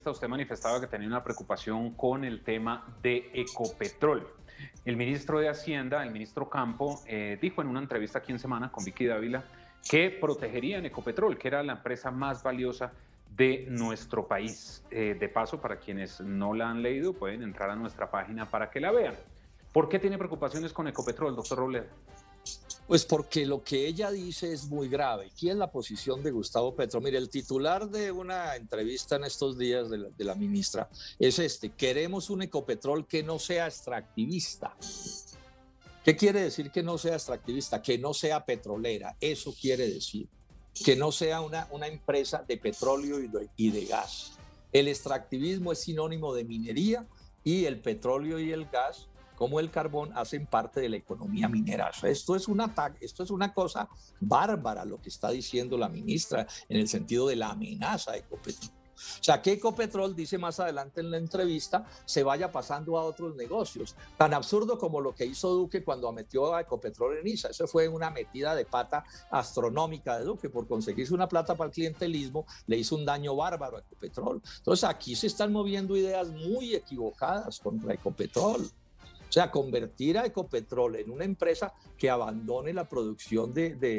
Usted manifestaba que tenía una preocupación con el tema de Ecopetrol. El ministro de Hacienda, el ministro Campo, dijo en una entrevista aquí en Semana con Vicky Dávila que protegerían Ecopetrol, que era la empresa más valiosa de nuestro país. De paso, para quienes no la han leído, pueden entrar a nuestra página para que la vean. ¿Por qué tiene preocupaciones con Ecopetrol, doctor Robledo? Pues porque lo que ella dice es muy grave. ¿Quién es la posición de Gustavo Petro? Mire, el titular de una entrevista en estos días de la ministra es queremos un Ecopetrol que no sea extractivista. ¿Qué quiere decir que no sea extractivista? Que no sea petrolera, eso quiere decir. Que no sea una empresa de petróleo y de gas. El extractivismo es sinónimo de minería y el petróleo y el gas, como el carbón, hacen parte de la economía minera. Esto es un ataque, esto es una cosa bárbara lo que está diciendo la ministra en el sentido de la amenaza a Ecopetrol. O sea, que Ecopetrol, dice más adelante en la entrevista, se vaya pasando a otros negocios. Tan absurdo como lo que hizo Duque cuando metió a Ecopetrol en ISA. Eso fue una metida de pata astronómica de Duque. Por conseguirse una plata para el clientelismo, le hizo un daño bárbaro a Ecopetrol. Entonces, aquí se están moviendo ideas muy equivocadas contra Ecopetrol. O sea, convertir a Ecopetrol en una empresa que abandone la producción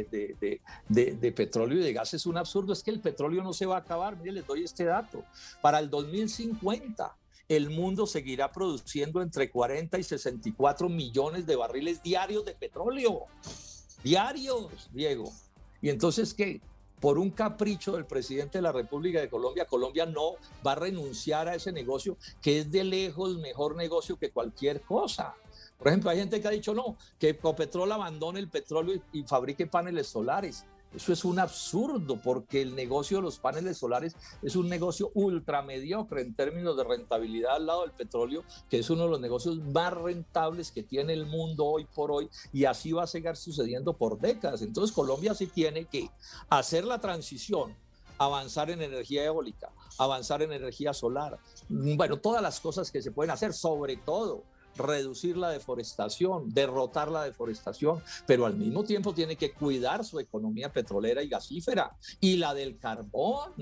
de petróleo y de gas es un absurdo. Es que el petróleo no se va a acabar. Mire, les doy este dato. Para el 2050, el mundo seguirá produciendo entre 40 y 64 millones de barriles diarios de petróleo. Diarios, Diego. Y entonces, ¿qué? Por un capricho del presidente de la República de Colombia, Colombia no va a renunciar a ese negocio que es de lejos mejor negocio que cualquier cosa. Por ejemplo, hay gente que ha dicho no, que Ecopetrol abandone el petróleo y fabrique paneles solares. Eso es un absurdo porque el negocio de los paneles solares es un negocio ultra mediocre en términos de rentabilidad al lado del petróleo, que es uno de los negocios más rentables que tiene el mundo hoy por hoy, y así va a seguir sucediendo por décadas. Entonces Colombia sí tiene que hacer la transición, avanzar en energía eólica, avanzar en energía solar, bueno, todas las cosas que se pueden hacer, sobre todo reducir la deforestación, derrotar la deforestación, pero al mismo tiempo tiene que cuidar su economía petrolera y gasífera y la del carbón,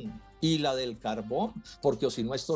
porque si no esto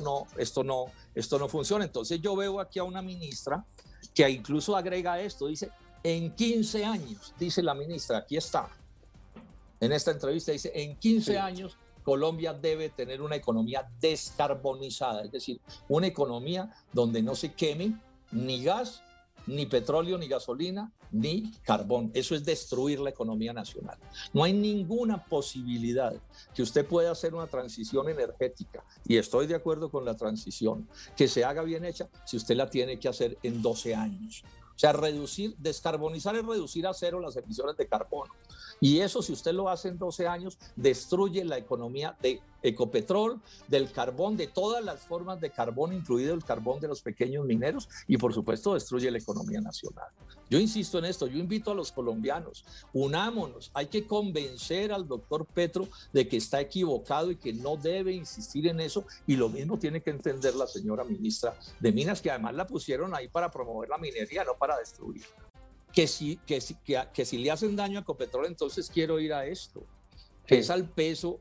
no funciona. Entonces yo veo aquí a una ministra que incluso agrega esto, dice, en 15 años, dice la ministra, aquí está, en esta entrevista dice, en 15 años Colombia debe tener una economía descarbonizada, es decir, una economía donde no se queme ni gas, ni petróleo, ni gasolina, ni carbón. Eso es destruir la economía nacional. No hay ninguna posibilidad que usted pueda hacer una transición energética, y estoy de acuerdo con la transición, que se haga bien hecha si usted la tiene que hacer en 12 años. O sea, descarbonizar es reducir a cero las emisiones de carbono. Y eso, si usted lo hace en 12 años, destruye la economía de Ecopetrol, del carbón, de todas las formas de carbón, incluido el carbón de los pequeños mineros, y por supuesto destruye la economía nacional. Yo insisto en esto, yo invito a los colombianos, unámonos, hay que convencer al doctor Petro de que está equivocado y que no debe insistir en eso, y lo mismo tiene que entender la señora ministra de Minas, que además la pusieron ahí para promover la minería, no para destruirla. Que si le hacen daño a Ecopetrol, entonces quiero ir a esto, que es al peso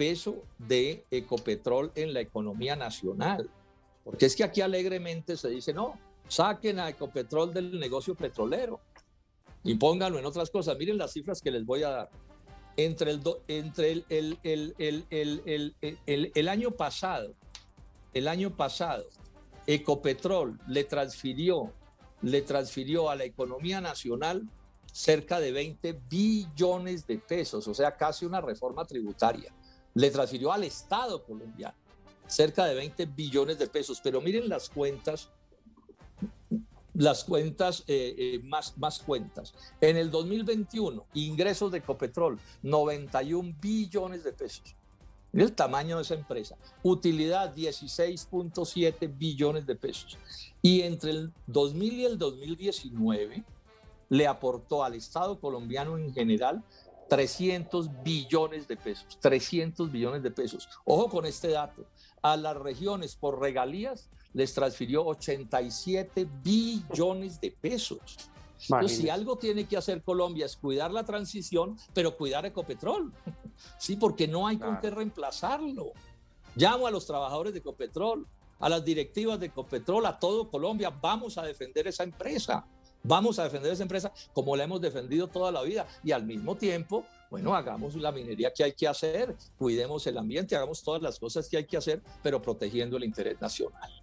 de Ecopetrol en la economía nacional. Porque es que aquí alegremente se dice, no, saquen a Ecopetrol del negocio petrolero y pónganlo en otras cosas. Miren las cifras que les voy a dar. Entre el año pasado, Ecopetrol le transfirió a la economía nacional cerca de 20 billones de pesos, o sea, casi una reforma tributaria. Le transfirió al Estado colombiano cerca de 20 billones de pesos, pero miren las cuentas, más cuentas. En el 2021, ingresos de Ecopetrol, 91 billones de pesos. Miren el tamaño de esa empresa. Utilidad, 16.7 billones de pesos. Y entre el 2000 y el 2019 le aportó al Estado colombiano en general 300 billones de pesos. 300 billones de pesos. Ojo con este dato. A las regiones por regalías les transfirió 87 billones de pesos. Entonces, si algo tiene que hacer Colombia es cuidar la transición, pero cuidar Ecopetrol. Sí, porque no hay con qué reemplazarlo. Llamo a los trabajadores de Ecopetrol, a las directivas de Ecopetrol, a todo Colombia, vamos a defender esa empresa. Vamos a defender esa empresa como la hemos defendido toda la vida y al mismo tiempo, bueno, hagamos la minería que hay que hacer, cuidemos el ambiente, hagamos todas las cosas que hay que hacer, pero protegiendo el interés nacional.